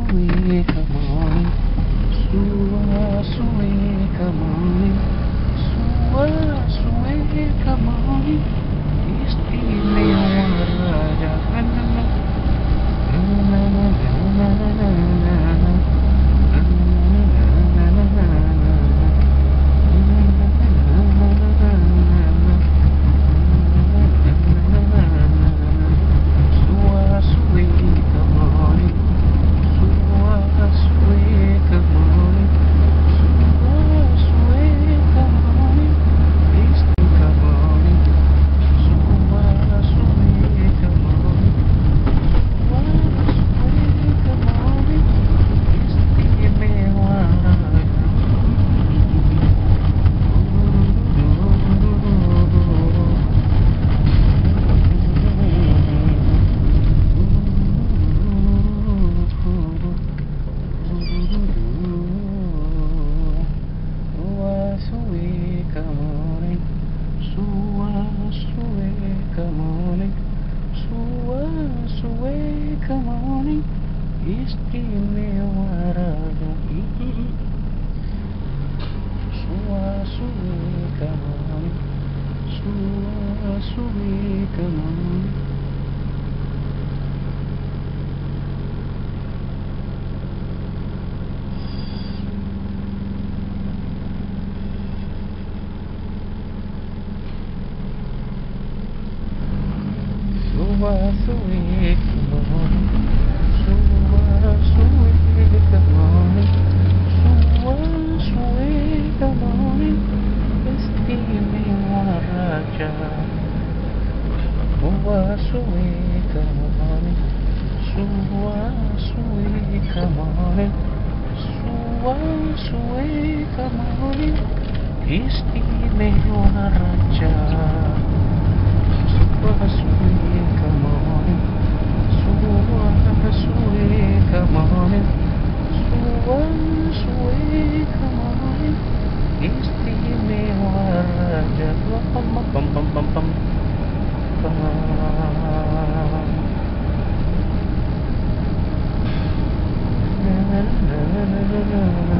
suwe kamani, suwa suwe kamani, suwa suwe kamani, istimewa raja. Istimewa raga. Suwa suwe kamani, suwa suwe kamani. Suwa suwe kamani, suwa suwe kamani, suwa suwe kamani, istimewa raja. Suwa suwe kamani, suwa suwe kamani, suwa suwe kamani, istimewa raja. Suwa suwe kamani, suwa suwe kamani, suwa suwe kamani, istimewa raja. Pam pam pam pam pam pam. Na na na na na na.